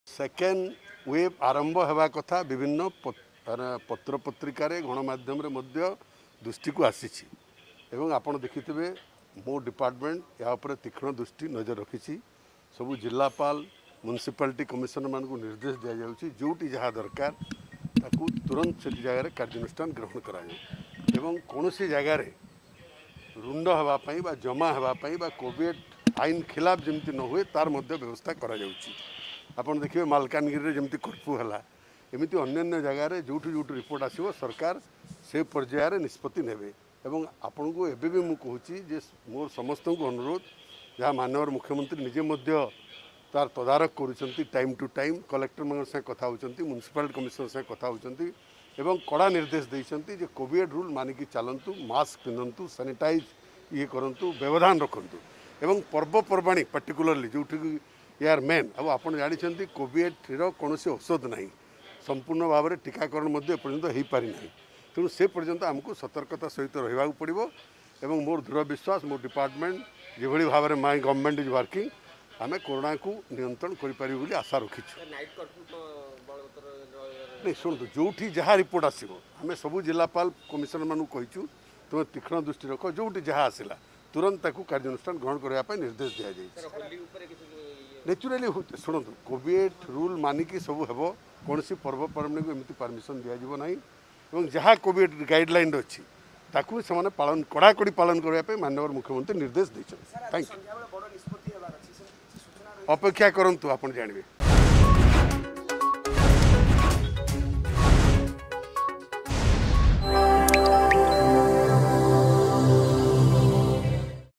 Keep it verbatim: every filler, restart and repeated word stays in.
Second wave आरंभ होगा कथा विभिन्न पत्र पत्रिकार गणमाध्यम दृष्टि को आसी आपण देखिथे मो डिपार्टमेंट या तीक्ष्ण दृष्टि नजर रखी सबू जिलापाल म्युनिसिपालिटी कमिशनर मान को निर्देश दि जाऊँगी जोटी जहाँ दरकार ताकू तुरंत से जगह कार्यानुष्ठान ग्रहण करा कौन सी जगार रुंड होगापी जमा होगापी कोविड आईन खिलाफ जमी न हुए तार मध्य व्यवस्था करा आपड़ देखिए मालकानगिरी जमी कर्फ्यू है एमती अन्य जगार जो जो रिपोर्ट आसो सरकार से पर्यायर निष्पत्ति ने आपण को एवं भी मुझे मोर समस्त को अनुरोध जहाँ माननीय मुख्यमंत्री निजे तार तदारख कर टाइम टू टाइम कलेक्टर मान कथा होती म्युनिसिपालिटी कमिशनर से कथा होती कड़ा निर्देश देते जे कोविड रूल मानिकी चलतु मास्क पिंधतु सानिटाइज ये करूँ व्यवधान रखु एवं पर्वपर्वाणी पर्टिकुलरली जो यार मेन अब आप जानते कोविड कौन औषध ना संपूर्ण भाव में टीकाकरण एपर्यंत हो पारि ना तेणु से पर्यंत आमको सतर्कता सहित रहा पड़ो एवं मोर दृढ़ विश्वास मो डिपार्टमेंट जो भाव में माय गवर्नमेंट इज वर्किंग आम कोरोना को नियंत्रण कर आशा रखीचु नहीं शुणु जो जहाँ रिपोर्ट आसो आम सबू जिलापाल कमिशनर मानू कहीचु तुम तीक्ष्ण दृष्टि रख जो जहाँ आसला तुरंत कार्यानुष्ठान ग्रहण करने निर्देश दि जाए नेचुराली शुणु कोविड रूल मानिकी सब हम कौन सी पर्वपर्वाणी को एमती परमिशन दिज्व ना और जहाँ कोविड गाइडलाइन अच्छी ताकू से पालन कड़ाकड़ी पालन करने माननीय मुख्यमंत्री निर्देश देते थैंक यू अपेक्षा करंतु आपण जानवे।